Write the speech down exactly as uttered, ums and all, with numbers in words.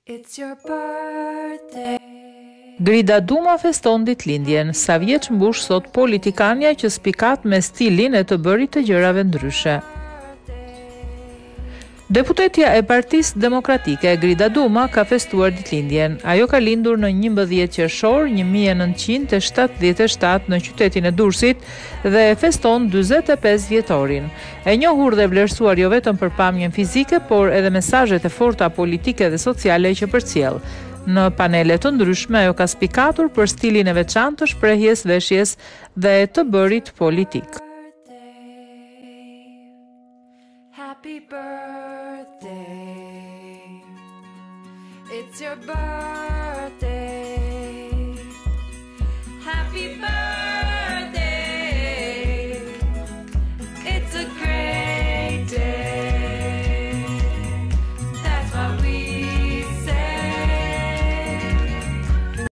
It's your birthday. Grida Duma feston ditëlindjen. Sa vjeç mbush sot politikania që spikat me stilin e të bërit të gjërave ndryshe. Deputetja e Partisë Demokratike Grida Duma ka festuar ditëlindjen. Ajo ka lindur në njëmbëdhjetë qershor një mijë e nëntëqind e shtatëdhjetë e shtatë në qytetin e Durrësit dhe e feston dyzet e pesë vjetorin. E njohur dhe vlerësuar jo vetëm për pamjen fizike, por edhe mesazhet e forta politike dhe sociale që përcjell. Në panele të ndryshme ajo ka spikatur për stilin e veçantë të shprehjes, veshjes dhe të bërit politik. Happy birthday. It's your birthday.